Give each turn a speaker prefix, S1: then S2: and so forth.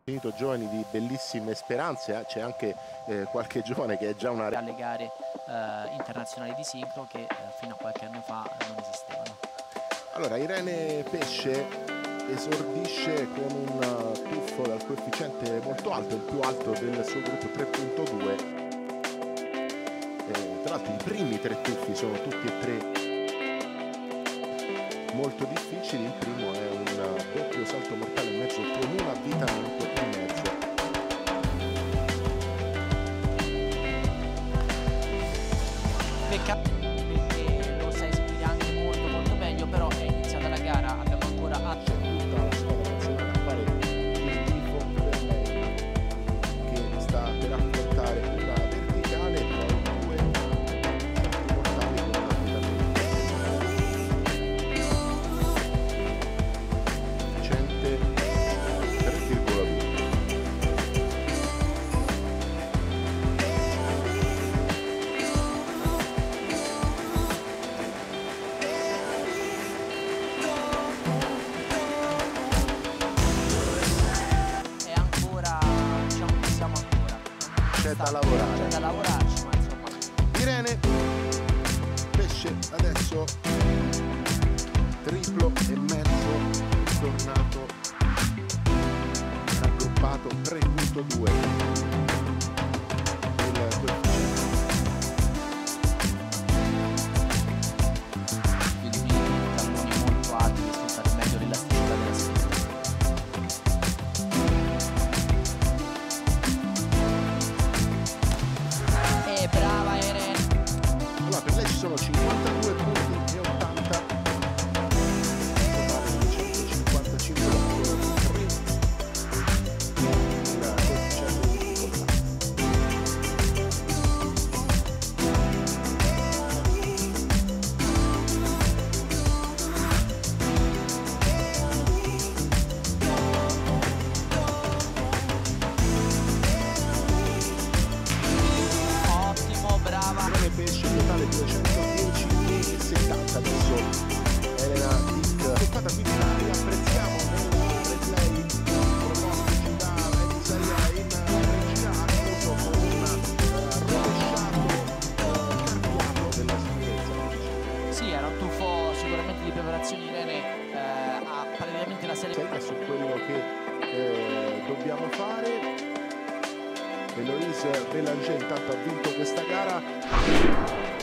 S1: Finito giovani di bellissime speranze, c'è anche qualche giovane che è già una...
S2: alle gare internazionali di sincro che fino a qualche anno fa non esistevano.
S1: Allora, Irene Pesce esordisce con un tuffo dal coefficiente molto alto, il più alto del suo gruppo, 3.2. Tra l'altro i primi tre tuffi sono tutti e tre molto difficili. Il primo è un doppio salto mortale in mezzo con un avvitamento in mezzo.
S2: Peccato perché lo sa eseguire anche molto meglio, però è iniziata la gara, abbiamo ancora
S1: C'è tutta la squadra nazionale a fare il tifo per lei, che sta per affrontare una verticale e poi due salti mortali con un avvitamento efficiente 3,2. C'è da lavorare.
S2: C'è da lavorarci, ma insomma.
S1: Irene Pesce adesso triplo e mezzo, tornato raggruppato 3.2 il coefficiente.
S2: Quindi talloni molto alti per sfruttare meglio l'elasticità della schiena. Brava Irene.
S1: Allora, per lei ci sono 52 punti e 80, totale 255 Pesce, totale 210,70. Adesso Elena Dick toccata qui in aria, apprezziamo nel replay pronostici da Elisaia in regia, accuso con un rovesciato carpiato della sicurezza.
S2: Sì, era un tuffo sicuramente di preparazione. Irene ha praticamente la serie
S1: Su quello che dobbiamo fare. Eloise Bélanger intanto ha vinto questa gara.